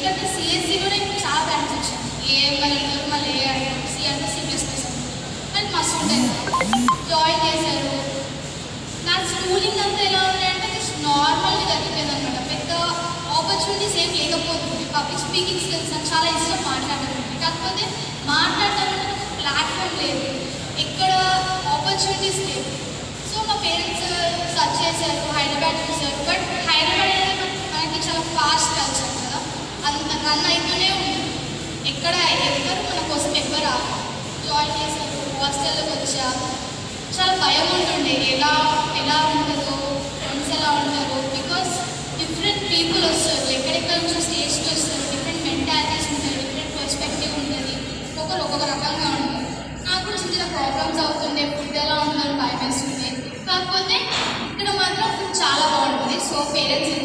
ఎందుకంటే సిఎస్సిలోనే చాలా బ్రాండ్స్ వచ్చాయి. ఏఎంఎల్ అంటారు, మళ్ళీ ఏఐ, సి అంటే C++ అని మస్తు ఉంటాయి కదా. జాయిన్ చేశారు. నా స్కూలింగ్ అంతా ఎలా ఉంది అంటే నార్మల్గా జరిగిపోయింది అనమాట. పెద్ద ఆపర్చునిటీస్ ఏం లేకపోతుంది. పబ్లిక్ స్పీకింగ్ స్కిల్స్ నాకు చాలా ఇష్టం మాట్లాడడానికి. కాకపోతే మాట్లాడడానికి ఒక ప్లాట్ఫామ్ లేదు, ఎక్కడ ఆపర్చునిటీస్ లేవు. సో మా పేరెంట్స్ సర్చ్ చేశారు, హైదరాబాద్ చూశారు. బట్ హైదరాబాద్ అనేది మనకి చాలా ఫాస్ట్ కల్చర్ కదా, అంత రన్ అవుతూనే ఉంది. ఎక్కడ ఎవరు మన కోసం ఎవరు జాయిన్ చేశారు. హాస్టల్లోకి వచ్చా, చాలా భయం ఉంటుండే ఎలా ఉంటుందో, ఫ్రెండ్స్ ఎలా ఉంటారు. బికాస్ డిఫరెంట్ పీపుల్ వస్తారు, ఎక్కడెక్కడ నుంచి స్టేజ్కి వస్తారు, డిఫరెంట్ మెంటాలిటీస్ ఉంటాయి, డిఫరెంట్ పర్స్పెక్టివ్ ఉంటుంది, ఒక్కొక్కరు ఒక్కొక్క రకంగా ఉంటారు. నాకు కూడా చిన్న ప్రాబ్లమ్స్ అవుతుండే, ఫుడ్ ఎలా ఉంటారు భయం వేస్తుండే. కాకపోతే ఇక్కడ మాత్రం ఫుడ్ చాలా బాగుంటుంది. So parents